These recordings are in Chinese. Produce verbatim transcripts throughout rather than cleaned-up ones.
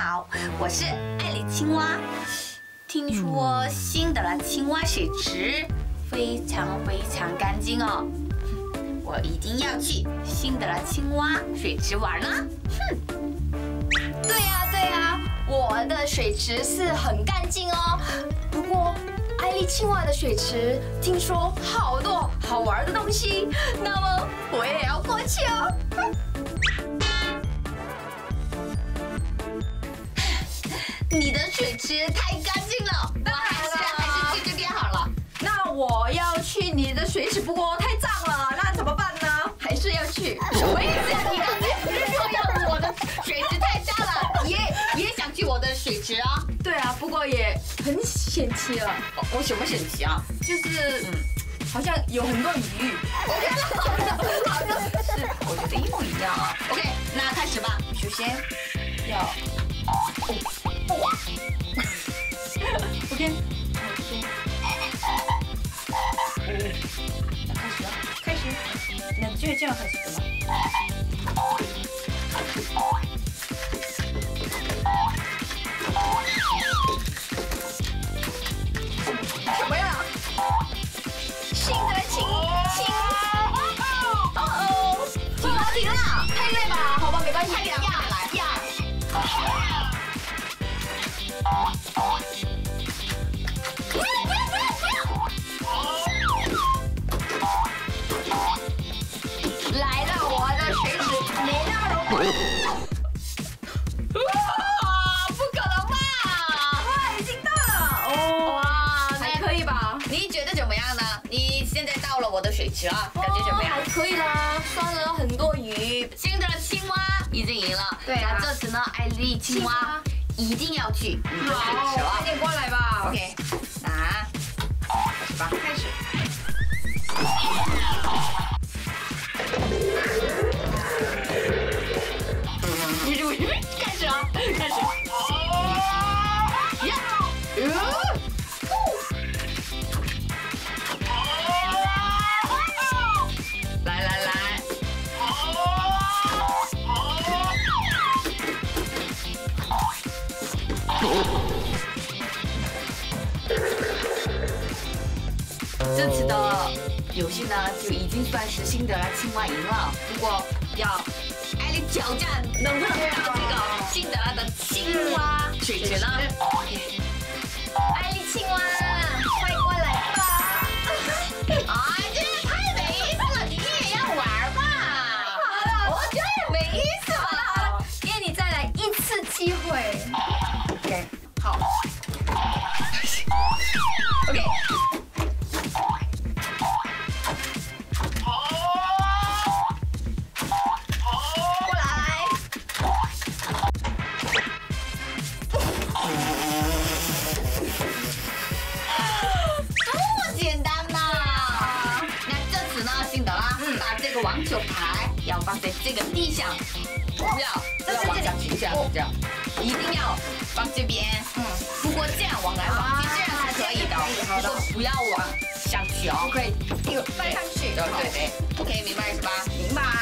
好，我是爱丽青蛙。听说新的青蛙水池非常非常干净哦，我一定要去新的青蛙水池玩呢。哼， 对呀对呀，我的水池是很干净哦。不过爱丽青蛙的水池听说好多好玩的东西，那么我也要过去哦。 你的水池太干净了，我还是还是去这边好了。 那我要去你的水池，不过太脏了，那怎么办呢？还是要去？ 什么意思啊？你刚才不是说要我的水池太脏了，也也想去我的水池啊？ 对啊，不过也很险奇了。 我什么神奇啊？ 就是嗯，好像有很多鱼。 我觉得好像好像是，我觉得一模一样啊。OK， 那开始吧。首先要哦哇 ，OK， 好先。那开始了，开始。那就这样开始的吗？ 什么呀？新的青青，哦哦，停了停了，太累吧？好吧，没关系， 太凉了，来呀！ 来了，我的水池没那么容易。 哇，不可能吧！ 哇，已经到了哦， 哇， 还可以吧？ 你觉得怎么样呢？你现在到了我的水池啊，感觉怎么样？ 还可以啦，拴了很多鱼。 新的青蛙已经赢了， 对啊那这次呢，爱丽青蛙一定要去你的水池了。 快点过来吧。 OK， 那开始吧，开始。你注意，开始了，开始。呀，呃。来来来，这次的游戏呢，就已经算是辛德拉青蛙赢了。不过要艾莉挑战，能不能到这个辛德拉的青蛙水池呢？ 爱丽青蛙，快过来吧！ 哎，这也太没意思了，你也要玩吧？ 好了， 我觉得也没意思好了好了，给你再来一次机会。 OK， 好。OK。 过来。 这么简单呐！那这次呢，辛德拉把这个网球拍要放在这个地上，不要不要往下去，这样这样，一定要放这边。嗯，不过这样往来往去，这样是可以的。不过不要往上去哦。 可以，这个翻上去。 对对对 ，OK， 明白是吧？ 明白。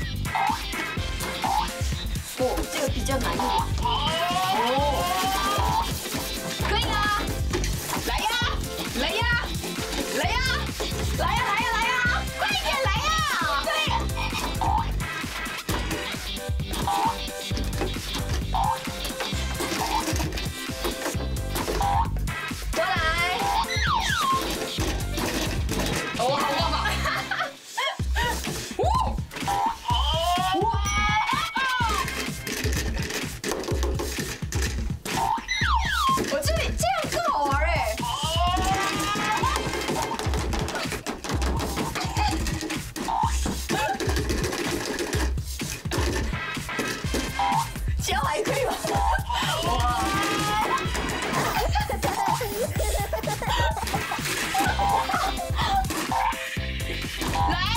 哦，这个比较难一点。 哦，可以啊！来呀，来呀，来呀，来呀，来呀，来呀！快点来呀！对。 过来。 哦，好棒棒！ 我这里这样更好玩哎！这样还可以吗？哇！ 来。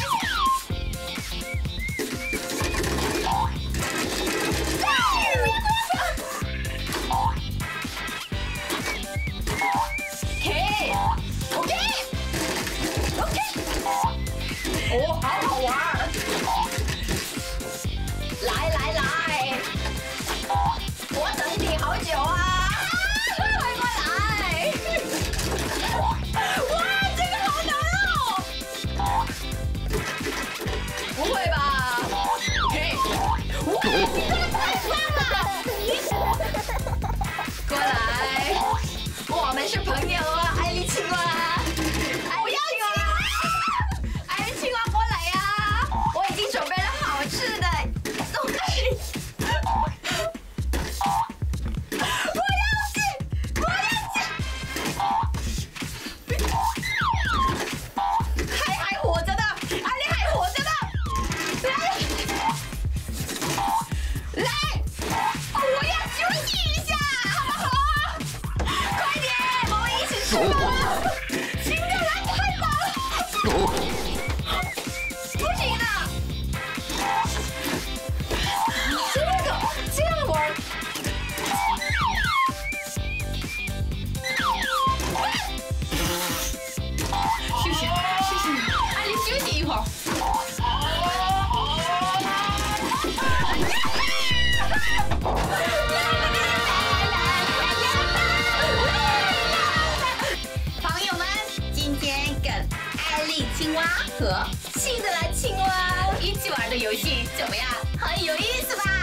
哦，好好玩儿！来来来，我等你好。朋友们，今天跟艾丽青蛙和新的蓝青蛙一起玩的游戏怎么样？很有意思吧？